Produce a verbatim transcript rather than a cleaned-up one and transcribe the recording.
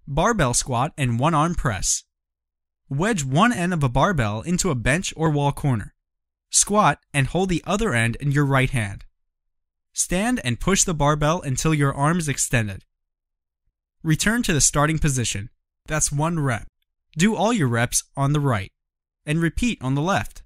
Barbell squat and one arm press. Wedge one end of a barbell into a bench or wall corner. Squat and hold the other end in your right hand. Stand and push the barbell until your arm is extended. Return to the starting position. That's one rep. Do all your reps on the right, and repeat on the left.